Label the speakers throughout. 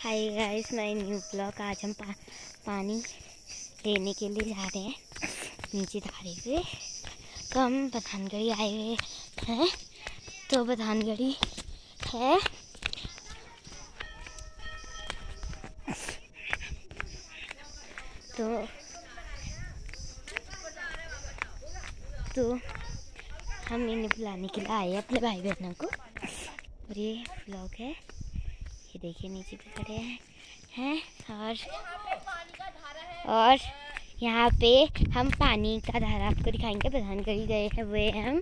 Speaker 1: Hi guys, my new blog. आज हम पानी लेने के लिए जा रहे हैं नीचे धारे पे। तो हम पठानगढ़ी आए हुए हैं। तो पठानगढ़ी है तो हम इन्हें बुलाने के लिए आए हैं, अपने भाई बहनों को। और ये ब्लॉग है, ये देखिए नीचे भी खड़े हैं और यहाँ पे हम पानी का धारा आपको दिखाएंगे। पठानगढ़ी गए हैं हुए हम,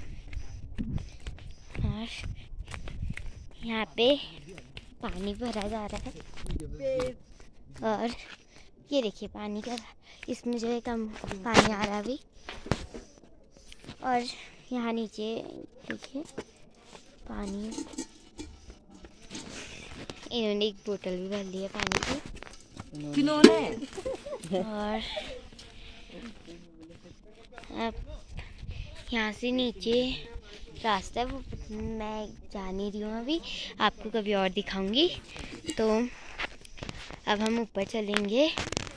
Speaker 1: और यहाँ पे पानी भरा जा रहा है। और ये देखिए पानी का, इसमें जो है कम पानी आ रहा है अभी। और यहाँ नीचे देखिए पानी, इन्होंने एक बोतल भी भर ली है पानी की किन्होंने। और अब यहाँ से नीचे रास्ता है, वो मैं जा नहीं रही हूँ अभी, आपको कभी और दिखाऊंगी। तो अब हम ऊपर चलेंगे।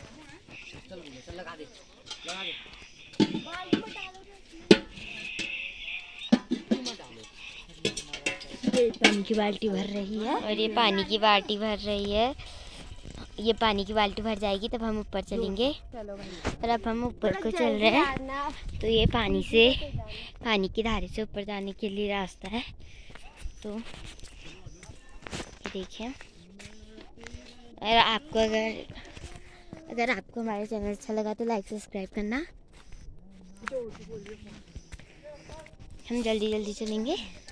Speaker 1: पानी की बाल्टी भर रही है, और ये पानी की बाल्टी भर रही है। ये पानी की बाल्टी भर जाएगी तब हम ऊपर चलेंगे। और अब हम ऊपर को चल रहे हैं। तो ये पानी की धारे से ऊपर जाने के लिए रास्ता है। तो ये देखिए, और आपको अगर आपको हमारा चैनल अच्छा लगा तो लाइक सब्सक्राइब करना। हम जल्दी जल्दी चलेंगे।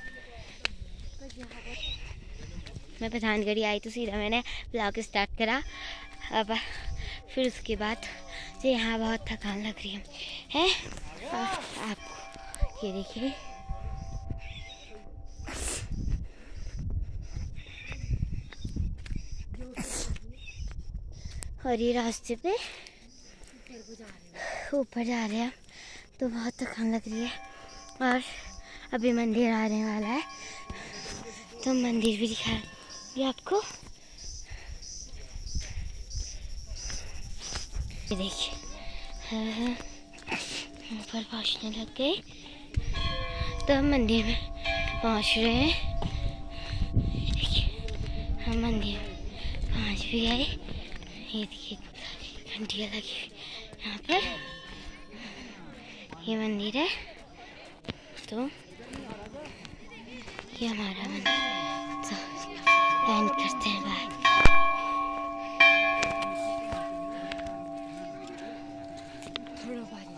Speaker 1: मैं पठानगढ़ी आई तो सीधा मैंने ब्लॉग स्टार्ट करा। अब फिर उसके बाद से यहाँ बहुत थकान लग रही है। आपको ये देखिए, और ये रास्ते पे ऊपर जा रहे हैं तो बहुत थकान लग रही है। और अभी मंदिर आने वाला है तो मंदिर भी दिखाएंगे आपको। ये देखिए ऊपर पहुँचने लग गए, तो हम मंदिर में पहुँच रहे हैं। हम मंदिर में पहुँच भी गए। ये देखिए घंटियाँ लगी यहाँ पर, ये मंदिर है। तो ये हमारा मंदिर, तो एंड करते हैं, बाय। थोड़ा